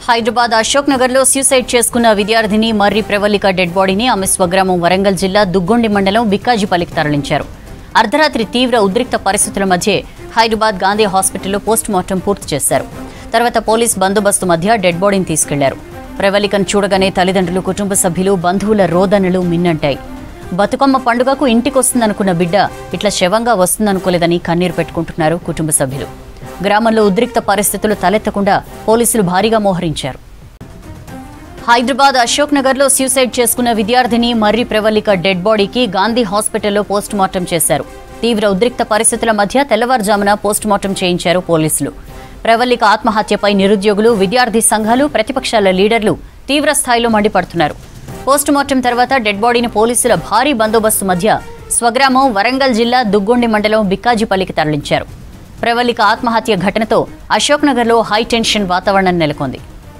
హైదరాబాద్ అశోక్ నగర్ లో సూసైడ్ చేసుకున్న విద్యార్థిని మర్రి ప్రవల్లిక డెడ్ బాడీని ఆమె స్వగ్రామం వరంగల్ జిల్లా దుగ్గొండి మండలం బిక్కాజిపల్లికి తరలించారు. అర్ధరాత్రి తీవ్ర ఉద్రిక్త పరిస్థితుల మధ్య హైదరాబాద్ గాంధీ హాస్పిటల్లో పోస్ట్ మార్టం పూర్తి చేశారు. తర్వాత పోలీస్ బందోబస్తు మధ్య డెడ్ బాడీని తీసుకెళ్లారు. ప్రవల్లికను చూడగానే తల్లిదండ్రులు, కుటుంబ సభ్యులు, బంధువుల రోదనలు మిన్నంటాయి. బతుకమ్మ పండుగకు ఇంటికొస్తుందనుకున్న బిడ్డ ఇట్లా శవంగా వస్తుందనుకోలేదని కన్నీరు పెట్టుకుంటున్నారు కుటుంబ సభ్యులు. గ్రామంలో ఉద్రిక్త పరిస్థితులు తలెత్తకుండా పోలీసులు భారీగా మోహరించారు. హైదరాబాద్ అశోక్ నగర్ లో సూసైడ్ చేసుకున్న విద్యార్థిని మర్రి ప్రవల్లిక డెడ్ బాడీకి గాంధీ హాస్పిటల్లో పోస్ట్ మార్టం చేశారు. తీవ్ర ఉద్రిక్త పరిస్థితుల మధ్య తెల్లవారుజామున పోస్ట్ మార్టం చేయించారు పోలీసులు. ప్రవల్లిక ఆత్మహత్యపై నిరుద్యోగులు, విద్యార్థి సంఘాలు, ప్రతిపక్షాల లీడర్లు తీవ్ర స్థాయిలో మండిపడుతున్నారు. పోస్ట్ మార్టం తర్వాత డెడ్ బాడీని పోలీసుల భారీ బందోబస్తు మధ్య స్వగ్రామం వరంగల్ జిల్లా దుగ్గొండి మండలం బిక్కాజిపల్లికి తరలించారు. ప్రవల్లిక ఆత్మహత్య ఘటనతో అశోక్ నగర్ లో హై టెన్షన్ వాతావరణం నెలకొంది.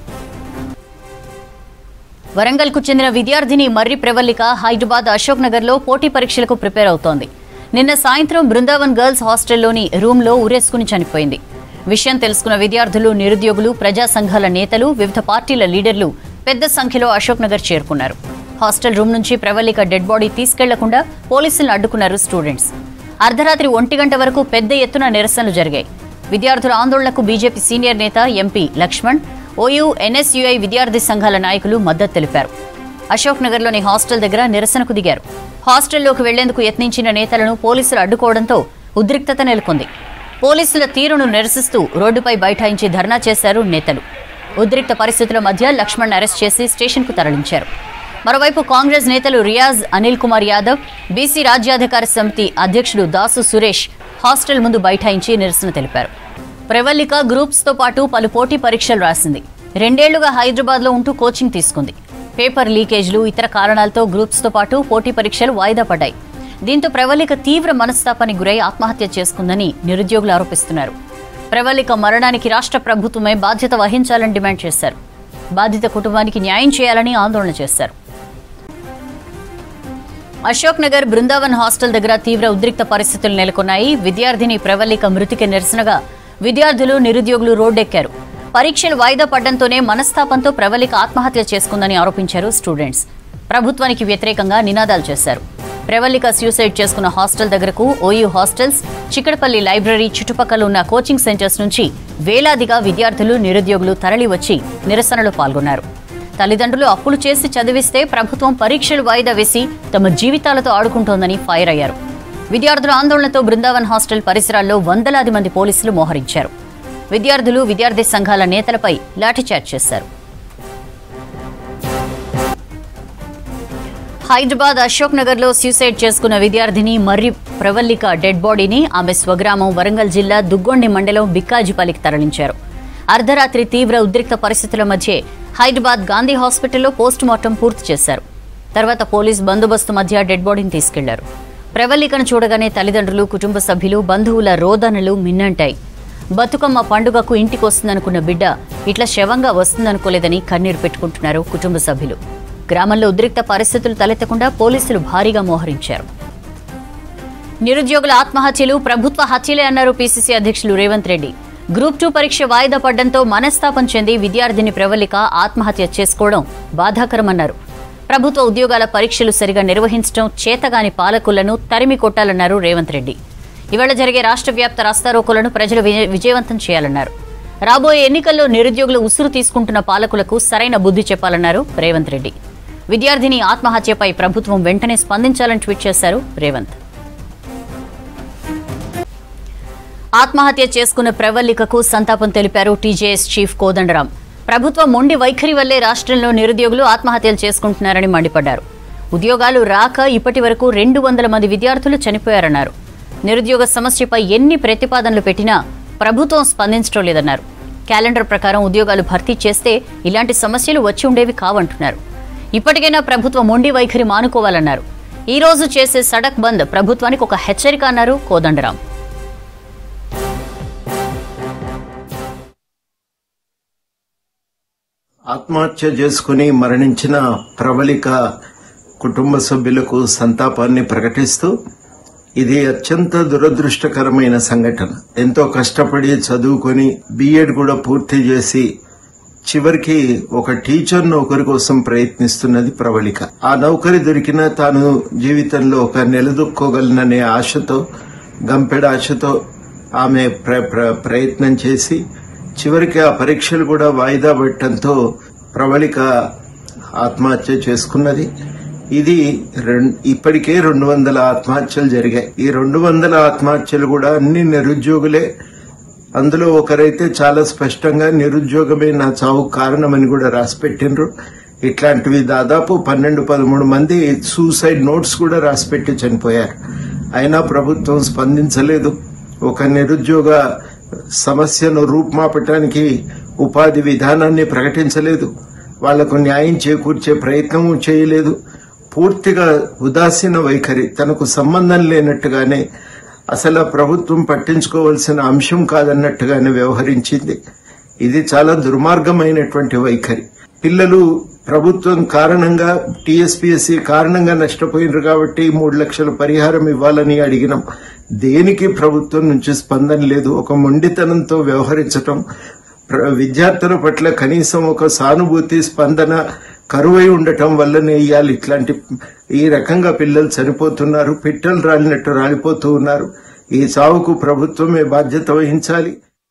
వరంగల్ కు చెందిన విద్యార్థిని మర్రి ప్రవల్లిక హైదరాబాద్ అశోక్ నగర్ లో పోటీ పరీక్షలకు ప్రిపేర్ అవుతోంది. నిన్న సాయంత్రం బృందావన్ గర్ల్స్ హాస్టల్లోని రూమ్లో ఉరేసుకుని చనిపోయింది. విషయం తెలుసుకున్న విద్యార్థులు, నిరుద్యోగులు, ప్రజా సంఘాల నేతలు, వివిధ పార్టీల లీడర్లు పెద్ద సంఖ్యలో అశోక్ నగర్ చేరుకున్నారు. హాస్టల్ రూమ్ నుంచి ప్రవల్లిక డెడ్ బాడీ తీసుకెళ్లకుండా పోలీసులను అడ్డుకున్నారు స్టూడెంట్స్. అర్ధరాత్రి 1 గంట వరకు పెద్ద ఎత్తున నిరసనలు జరిగాయి. విద్యార్థుల ఆందోళనకు బీజేపీ సీనియర్ నేత ఎంపీ లక్ష్మణ్, ఓయూ, ఎన్ఎస్యుఐ విద్యార్థి సంఘాల నాయకులు మద్దతు తెలిపారు. అశోక్ నగర్లోని హాస్టల్ దగ్గర నిరసనకు దిగారు. హాస్టల్లోకి వెళ్లేందుకు యత్నించిన నేతలను పోలీసులు అడ్డుకోవడంతో ఉద్రిక్తత నెలకొంది. పోలీసుల తీరును నిరసిస్తూ రోడ్డుపై బైఠాయించి ధర్నా చేశారు నేతలు. ఉద్రిక్త పరిస్థితుల మధ్య లక్ష్మణ్ అరెస్ట్ చేసి స్టేషన్కు తరలించారు. మరోవైపు కాంగ్రెస్ నేతలు రియాజ్, అనిల్ కుమార్ యాదవ్, బీసీ రాజ్యాధికార సమితి అధ్యక్షుడు దాసు సురేష్ హాస్టల్ ముందు బైఠాయించి నిరసన తెలిపారు. ప్రవల్లిక గ్రూప్స్తో పాటు పలు పోటీ పరీక్షలు రాసింది. 2 ఏళ్లుగా హైదరాబాద్లో ఉంటూ కోచింగ్ తీసుకుంది. పేపర్ లీకేజ్లు, ఇతర కారణాలతో గ్రూప్స్తో పాటు పోటీ పరీక్షలు వాయిదా పడ్డాయి. దీంతో ప్రవల్లిక తీవ్ర మనస్తాపానికి గురై ఆత్మహత్య చేసుకుందని నిరుద్యోగులు ఆరోపిస్తున్నారు. ప్రవల్లిక మరణానికి రాష్ట్ర ప్రభుత్వమే బాధ్యత వహించాలని డిమాండ్ చేశారు. బాధిత కుటుంబానికి న్యాయం చేయాలని ఆందోళన చేశారు. అశోక్ నగర్ బృందావన్ హాస్టల్ దగ్గర తీవ్ర ఉద్రిక్త పరిస్థితులు నెలకొన్నాయి. విద్యార్థిని ప్రవల్లిక మృతికి నిరసనగా విద్యార్థులు, నిరుద్యోగులు రోడ్డెక్కారు. పరీక్షలు వాయిదా పడ్డంతోనే మనస్తాపంతో ప్రవల్లిక ఆత్మహత్య చేసుకుందని ఆరోపించారు స్టూడెంట్స్. ప్రభుత్వానికి వ్యతిరేకంగా నినాదాలు చేశారు. ప్రవల్లిక సూసైడ్ చేసుకున్న హాస్టల్ దగ్గరకు ఓయూ హాస్టల్స్, చిక్కడపల్లి లైబ్రరీ, చుట్టుపక్కల ఉన్న కోచింగ్ సెంటర్స్ నుంచి వేలాదిగా విద్యార్థులు, నిరుద్యోగులు తరలి వచ్చి నిరసనలో పాల్గొన్నారు. తల్లిదండ్రులు అప్పులు చేసి చదివిస్తే ప్రభుత్వం పరీక్షలు వాయిదా వేసి తమ జీవితాలతో ఆడుకుంటోందని ఫైర్ అయ్యారు. విద్యార్థుల ఆందోళనతో బృందావన్ హాస్టల్ పరిసరాల్లో వందలాది మంది పోలీసులు మోహరించారు. విద్యార్థులు, విద్యార్థి సంఘాల నేతలపై లాఠీచార్జ్ చేశారు. హైదరాబాద్ అశోక్ నగర్ లో సూసైడ్ చేసుకున్న విద్యార్థిని మర్రి ప్రవల్లిక డెడ్ బాడీని ఆమె స్వగ్రామం వరంగల్ జిల్లా దుగ్గొండి మండలం బిక్కాజిపల్లికి తరలించారు. అర్ధరాత్రి తీవ్ర ఉద్రిక్త పరిస్థితుల మధ్య హైదరాబాద్ గాంధీ హాస్పిటల్లో పోస్ట్ మార్టం పూర్తి చేశారు. తర్వాత పోలీస్ బందోబస్తు మధ్య డెడ్ బాడీని తీసుకెళ్లారు. ప్రవల్లికను చూడగానే తల్లిదండ్రులు, కుటుంబ సభ్యులు, బంధువుల రోదనలు మిన్నంటాయి. బతుకమ్మ పండుగకు ఇంటికొస్తుందనుకున్న బిడ్డ ఇట్లా శవంగా వస్తుందనుకోలేదని కన్నీరు పెట్టుకుంటున్నారు కుటుంబ సభ్యులు. గ్రామంలో ఉద్రిక్త పరిస్థితులు తలెత్తకుండా పోలీసులు భారీగా మోహరించారు. నిరుద్యోగుల ఆత్మహత్యలు ప్రభుత్వ హత్యలే అన్నారు పీసీసీ అధ్యక్షులు రేవంత్ రెడ్డి. గ్రూప్ 2 పరీక్ష వాయిదా పడ్డంతో మనస్తాపం చెంది విద్యార్థిని ప్రవల్లిక ఆత్మహత్య చేసుకోవడం బాధాకరమన్నారు. ప్రభుత్వ ఉద్యోగాల పరీక్షలు సరిగా నిర్వహించడం చేతగాని పాలకులను తరిమి కొట్టాలన్నారు రేవంత్ రెడ్డి. ఇవాళ జరిగే రాష్ట్ర వ్యాప్త రాస్తారోకోలను ప్రజలు విజయవంతం చేయాలన్నారు. రాబోయే ఎన్నికల్లో నిరుద్యోగులు ఉసురు తీసుకుంటున్న పాలకులకు సరైన బుద్ధి చెప్పాలన్నారు రేవంత్ రెడ్డి. విద్యార్థిని ఆత్మహత్యపై ప్రభుత్వం వెంటనే స్పందించాలని ట్వీట్ చేశారు రేవంత్. ఆత్మహత్య చేసుకున్న ప్రవల్లికకు సంతాపం తెలిపారు టీజేఎస్ చీఫ్ కోదండరాం. ప్రభుత్వం మొండి వైఖరి వల్లే రాష్ట్రంలో నిరుద్యోగులు ఆత్మహత్యలు చేసుకుంటున్నారని మండిపడ్డారు. ఉద్యోగాలు రాక ఇప్పటి వరకు 200 మంది విద్యార్థులు చనిపోయారన్నారు. నిరుద్యోగ సమస్యపై ఎన్ని ప్రతిపాదనలు పెట్టినా ప్రభుత్వం స్పందించడం లేదన్నారు. క్యాలెండర్ ప్రకారం ఉద్యోగాలు భర్తీ చేస్తే ఇలాంటి సమస్యలు వచ్చి ఉండేవి కావంటున్నారు. ఇప్పటికైనా ప్రభుత్వం మొండి వైఖరి మానుకోవాలన్నారు. ఈ రోజు చేసే సడక్ బంద్ ప్రభుత్వానికి ఒక హెచ్చరిక అన్నారు కోదండరాం. ఆత్మహత్య చేసుకుని మరణించిన ప్రవల్లిక కుటుంబ సభ్యులకు సంతాపాన్ని ప్రకటిస్తూ ఇది అత్యంత దురదృష్టకరమైన సంఘటన. ఎంతో కష్టపడి చదువుకొని బీఎడ్ కూడా పూర్తి చేసి చివరికి ఒక టీచర్ నౌకరి కోసం ప్రయత్నిస్తున్నది ప్రవళిక. ఆ నౌకరి దొరికినా తాను జీవితంలో ఒక నిలదొక్కోగలననే ఆశతో, గంపెడ ఆశతో ఆమె ప్రయత్నం చేసి చివరికి ఆ పరీక్షలు కూడా వాయిదా పడటంతో ప్రవళిక ఆత్మహత్య చేసుకున్నది. ఇది ఇప్పటికే 200 ఆత్మహత్యలు జరిగాయి. ఈ 200 ఆత్మహత్యలు కూడా అన్ని నిరుద్యోగులే. అందులో ఒకరైతే చాలా స్పష్టంగా నిరుద్యోగమే నా చావు కారణమని కూడా రాసిపెట్టిండ్రు. ఇట్లాంటివి దాదాపు 12-13 మంది సూసైడ్ నోట్స్ కూడా రాసిపెట్టి చనిపోయారు. అయినా ప్రభుత్వం స్పందించలేదు. ఒక నిరుద్యోగ సమస్యను రూపుమాపటానికి ఉపాధి విధానాన్ని ప్రకటించలేదు. వాళ్లకు న్యాయం చేకూర్చే ప్రయత్నం చేయలేదు. పూర్తిగా ఉదాసీన వైఖరి, తనకు సంబంధం లేనట్టుగానే, అసలు ప్రభుత్వం పట్టించుకోవాల్సిన అంశం కాదన్నట్టుగానే వ్యవహరించింది. ఇది చాలా దుర్మార్గమైనటువంటి వైఖరి. పిల్లలు ప్రభుత్వం కారణంగా, టీఎస్పీఎస్సీ కారణంగా నష్టపోయినారు కాబట్టి 3 లక్షల పరిహారం ఇవ్వాలని అడిగినాం. దేనికి ప్రభుత్వం నుంచి స్పందన లేదు. ఒక మొండితనంతో వ్యవహరించటం, విద్యార్థుల పట్ల కనీసం ఒక సానుభూతి, స్పందన కరువై ఉండటం వల్లనే ఇయ్యాలి ఇట్లాంటి ఈ రకంగా పిల్లలు చనిపోతున్నారు. పిట్టలు రాలినట్టు రాలిపోతూ ఉన్నారు. ఈ చావుకు ప్రభుత్వమే బాధ్యత వహించాలి.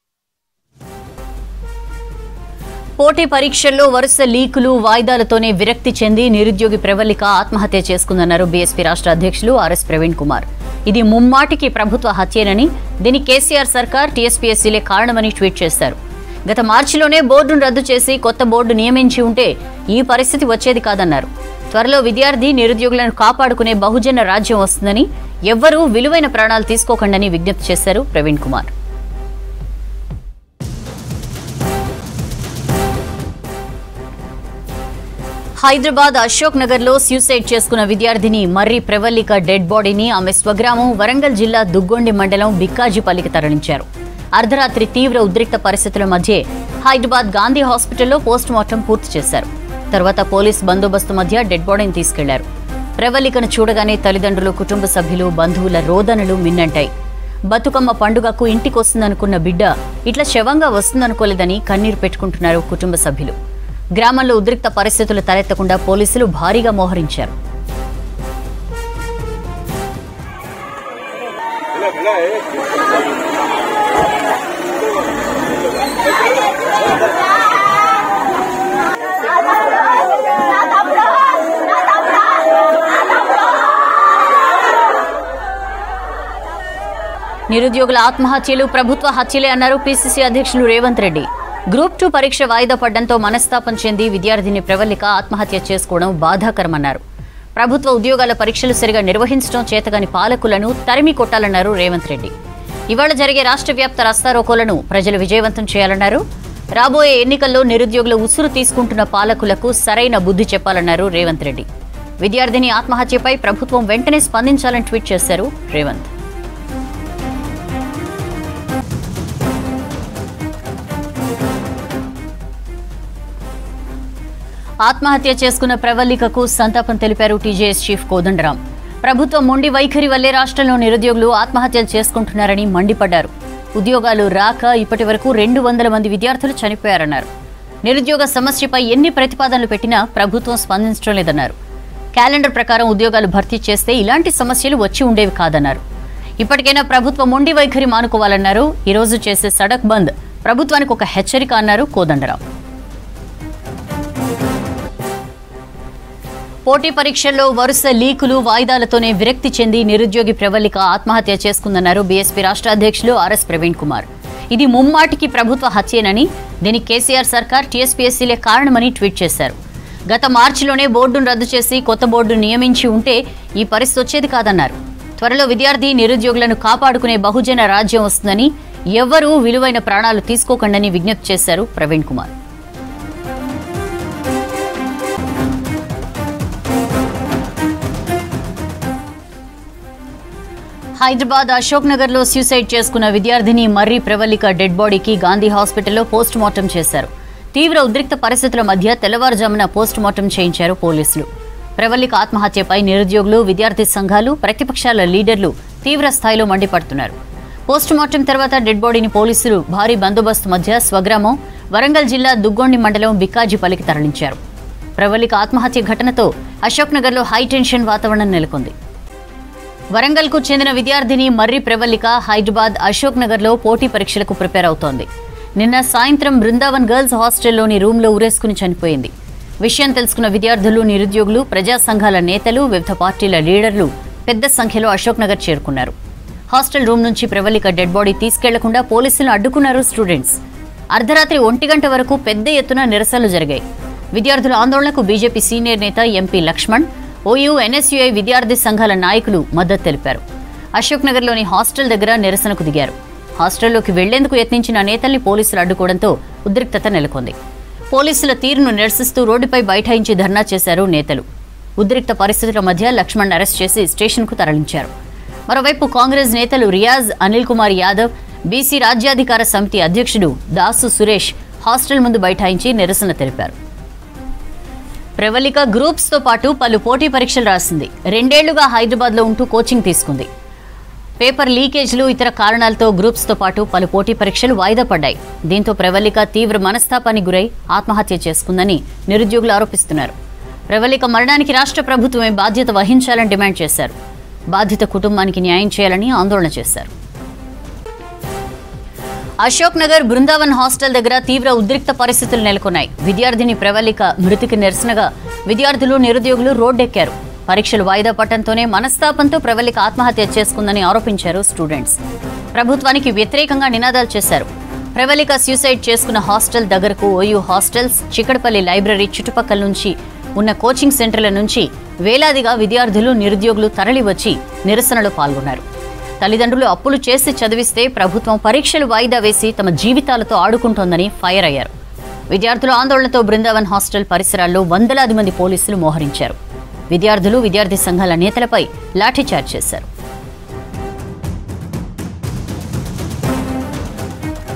పోటీ పరీక్షల్లో వరుస లీకులు, వాయిదాలతోనే విరక్తి చెంది నిరుద్యోగి ప్రవళిక ఆత్మహత్య చేసుకుందన్నారు బీఎస్పీ రాష్ట్ర అధ్యక్షులు ఆర్ఎస్ ప్రవీణ్ కుమార్. ఇది ముమ్మాటికి ప్రభుత్వ హత్యేనని, దీనికి కేసీఆర్ సర్కార్, టీఎస్పీఎస్సీలే కారణమని ట్వీట్ చేశారు. గత మార్చిలోనే బోర్డును రద్దు చేసి కొత్త బోర్డు నియమించి ఉంటే ఈ పరిస్థితి వచ్చేది కాదన్నారు. త్వరలో విద్యార్థి, నిరుద్యోగులను కాపాడుకునే బహుజన రాజ్యం వస్తుందని, ఎవ్వరూ విలువైన ప్రాణాలు తీసుకోకండని విజ్ఞప్తి చేశారు ప్రవీణ్ కుమార్. హైదరాబాద్ అశోక్ నగర్ లో సూసైడ్ చేసుకున్న విద్యార్థిని మర్రి ప్రవళిక డెడ్ బాడీని ఆమె స్వగ్రామం వరంగల్ జిల్లా దుగ్గొండి మండలం బిక్కాజీపల్లికి తరలించారు. అర్ధరాత్రి తీవ్ర ఉద్రిక్త పరిస్థితుల మధ్య హైదరాబాద్ గాంధీ హాస్పిటల్లో పోస్ట్ మార్టం పూర్తి చేశారు. తర్వాత పోలీస్ బందోబస్తు మధ్య డెడ్ బాడీని తీసుకెళ్లారు. ప్రవళికను చూడగానే తల్లిదండ్రులు, కుటుంబ సభ్యులు, బంధువుల రోదనలు మిన్నంటాయి. బతుకమ్మ పండుగకు ఇంటికొస్తుందనుకున్న బిడ్డ ఇట్లా శవంగా వస్తుందనుకోలేదని కన్నీరు పెట్టుకుంటున్నారు కుటుంబ సభ్యులు. గ్రామంలో ఉద్రిక్త పరిస్థితులు తలెత్తకుండా పోలీసులు భారీగా మోహరించారు. నిరుద్యోగుల ఆత్మహత్యలు ప్రభుత్వ హత్యలే అన్నారు పీసీసీ అధ్యక్షులు రేవంత్ రెడ్డి. గ్రూప్ 2 పరీక్ష వాయిదా పడ్డంతో మనస్తాపం చెంది విద్యార్థిని ప్రవళిక ఆత్మహత్య చేసుకోవడం బాధాకరమన్నారు. ప్రభుత్వ ఉద్యోగాల పరీక్షలు సరిగా నిర్వహించడం చేతగాని పాలకులను తరిమి కొట్టాలన్నారు రేవంత్ రెడ్డి. ఇవాళ జరిగే రాష్ట్ర వ్యాప్త రాస్తారోకోలను ప్రజలు విజయవంతం చేయాలన్నారు. రాబోయే ఎన్నికల్లో నిరుద్యోగుల ఉసురు తీసుకుంటున్న పాలకులకు సరైన బుద్ధి చెప్పాలన్నారు రేవంత్ రెడ్డి. విద్యార్థిని ఆత్మహత్యపై ప్రభుత్వం వెంటనే స్పందించాలని ట్వీట్ చేశారు రేవంత్. ఆత్మహత్య చేసుకున్న ప్రవళికకు సంతాపం తెలిపారు టీజేఎస్ చీఫ్ కోదండరాం. ప్రభుత్వం మొండి వైఖరి వల్లే రాష్ట్రంలో నిరుద్యోగులు ఆత్మహత్యలు చేసుకుంటున్నారని మండిపడ్డారు. ఉద్యోగాలు రాక ఇప్పటి వరకు 200 మంది విద్యార్థులు చనిపోయారన్నారు. నిరుద్యోగ సమస్యపై ఎన్ని ప్రతిపాదనలు పెట్టినా ప్రభుత్వం స్పందించడం లేదన్నారు. క్యాలెండర్ ప్రకారం ఉద్యోగాలు భర్తీ చేస్తే ఇలాంటి సమస్యలు వచ్చి ఉండేవి కాదన్నారు. ఇప్పటికైనా ప్రభుత్వం మొండి వైఖరి మానుకోవాలన్నారు. ఈ రోజు చేసే సడక్ బంద్ ప్రభుత్వానికి ఒక హెచ్చరిక అన్నారు కోదండరాం. పోటీ పరీక్షల్లో వరుస లీకులు, వాయిదాలతోనే విరక్తి చెంది నిరుద్యోగి ప్రవళిక ఆత్మహత్య చేసుకుందన్నారు బీఎస్పీ రాష్ట్ర అధ్యక్షులు ఆర్ఎస్ ప్రవీణ్ కుమార్. ఇది ముమ్మాటికి ప్రభుత్వ హత్యేనని, దీనికి కేసీఆర్ సర్కార్, టీఎస్పీఎస్సీలే కారణమని ట్వీట్ చేశారు. గత మార్చిలోనే బోర్డును రద్దు చేసి కొత్త బోర్డు నియమించి ఉంటే ఈ పరిస్థితి వచ్చేది కాదన్నారు. త్వరలో విద్యార్థి, నిరుద్యోగులను కాపాడుకునే బహుజన రాజ్యం వస్తుందని, ఎవ్వరూ విలువైన ప్రాణాలు తీసుకోకండని విజ్ఞప్తి చేశారు ప్రవీణ్ కుమార్. హైదరాబాద్ అశోక్ నగర్ లో సూసైడ్ చేసుకున్న విద్యార్థిని మర్రి ప్రవళిక డెడ్ బాడీకి గాంధీ హాస్పిటల్లో పోస్ట్ మార్టం చేశారు. తీవ్ర ఉద్రిక్త పరిస్థితుల మధ్య తెల్లవారుజామున పోస్ట్ మార్టం చేయించారు పోలీసులు. ప్రవళిక ఆత్మహత్యపై నిరుద్యోగులు, విద్యార్థి సంఘాలు, ప్రతిపక్షాల లీడర్లు తీవ్ర స్థాయిలో మండిపడుతున్నారు. పోస్టుమార్టం తర్వాత డెడ్ బాడీని పోలీసులు భారీ బందోబస్తు మధ్య స్వగ్రామం వరంగల్ జిల్లా దుగ్గొండి మండలం బిక్కాజిపల్లికి తరలించారు. ప్రవళిక ఆత్మహత్య ఘటనతో అశోక్ నగర్లో హైటెన్షన్ వాతావరణం నెలకొంది. వరంగల్కు చెందిన విద్యార్థిని మర్రి ప్రవళిక హైదరాబాద్ అశోక్ నగర్లో పోటీ పరీక్షలకు ప్రిపేర్ అవుతోంది. నిన్న సాయంత్రం బృందావన్ గర్ల్స్ హాస్టల్లోని రూమ్లో ఉరేసుకుని చనిపోయింది. విషయం తెలుసుకున్న విద్యార్థులు, నిరుద్యోగులు, ప్రజా సంఘాల నేతలు, వివిధ పార్టీల లీడర్లు పెద్ద సంఖ్యలో అశోక్ నగర్ చేరుకున్నారు. హాస్టల్ రూమ్ నుంచి ప్రవళిక డెడ్ బాడీ తీసుకెళ్లకుండా పోలీసులు అడ్డుకున్నారు స్టూడెంట్స్. అర్ధరాత్రి 1 గంట వరకు పెద్ద ఎత్తున నిరసనలు జరిగాయి. విద్యార్థుల ఆందోళనకు బీజేపీ సీనియర్ నేత ఎంపీ లక్ష్మణ్, ఓయూ, ఎన్ఎస్యుఐ విద్యార్థి సంఘాల నాయకులు మద్దతు తెలిపారు. అశోక్ నగర్లోని హాస్టల్ దగ్గర నిరసనకు దిగారు. హాస్టల్లోకి వెళ్లేందుకు యత్నించిన నేతల్ని పోలీసులు అడ్డుకోవడంతో ఉద్రిక్తత నెలకొంది. పోలీసుల తీరును నిరసిస్తూ రోడ్డుపై బైఠాయించి ధర్నా చేశారు నేతలు. ఉద్రిక్త పరిస్థితుల మధ్య లక్ష్మణ్ అరెస్ట్ చేసి స్టేషన్కు తరలించారు. మరోవైపు కాంగ్రెస్ నేతలు రియాజ్, అనిల్ కుమార్ యాదవ్, బీసీ రాజ్యాధికార సమితి అధ్యక్షుడు దాసు సురేష్ హాస్టల్ ముందు బైఠాయించి నిరసన తెలిపారు. ప్రవళిక గ్రూప్స్తో పాటు పలు పోటీ పరీక్షలు రాసింది. 2 ఏళ్లుగా హైదరాబాద్లో ఉంటూ కోచింగ్ తీసుకుంది. పేపర్ లీకేజ్లు, ఇతర కారణాలతో గ్రూప్స్తో పాటు పలు పోటీ పరీక్షలు వాయిదా పడ్డాయి. దీంతో ప్రవళిక తీవ్ర మనస్తాపానికి గురై ఆత్మహత్య చేసుకుందని నిరుద్యోగులు ఆరోపిస్తున్నారు. ప్రవళిక మరణానికి రాష్ట్ర ప్రభుత్వమే బాధ్యత వహించాలని డిమాండ్ చేశారు. బాధిత కుటుంబానికి న్యాయం చేయాలని ఆందోళన చేశారు. అశోక్ నగర్ బృందావన్ హాస్టల్ దగ్గర తీవ్ర ఉద్రిక్త పరిస్థితులు నెలకొన్నాయి. విద్యార్థిని ప్రవళిక మృతికి నిరసనగా విద్యార్థులు, నిరుద్యోగులు రోడ్డెక్కారు. పరీక్షలు వాయిదా పడటంతోనే మనస్తాపంతో ప్రవళిక ఆత్మహత్య చేసుకుందని ఆరోపించారు స్టూడెంట్స్. ప్రభుత్వానికి వ్యతిరేకంగా నినాదాలు చేశారు. ప్రవళిక సూసైడ్ చేసుకున్న హాస్టల్ దగ్గరకు ఓయూ హాస్టల్స్, చిక్కడపల్లి లైబ్రరీ చుట్టుపక్కల నుంచి ఉన్న కోచింగ్ సెంటర్ల నుంచి వేలాదిగా విద్యార్థులు, నిరుద్యోగులు తరలివచ్చి నిరసనలో పాల్గొన్నారు. తల్లిదండ్రులు అప్పులు చేసి చదివిస్తే ప్రభుత్వం పరీక్షలు వాయిదా వేసి తమ జీవితాలతో ఆడుకుంటోందని ఫైర్ అయ్యారు. విద్యార్థుల ఆందోళనతో బృందావన్ హాస్టల్ పరిసరాల్లో వందలాది మంది పోలీసులు మోహరించారు. విద్యార్థులు, విద్యార్థి సంఘాల నేతలపై లాఠీచార్జ్ చేశారు.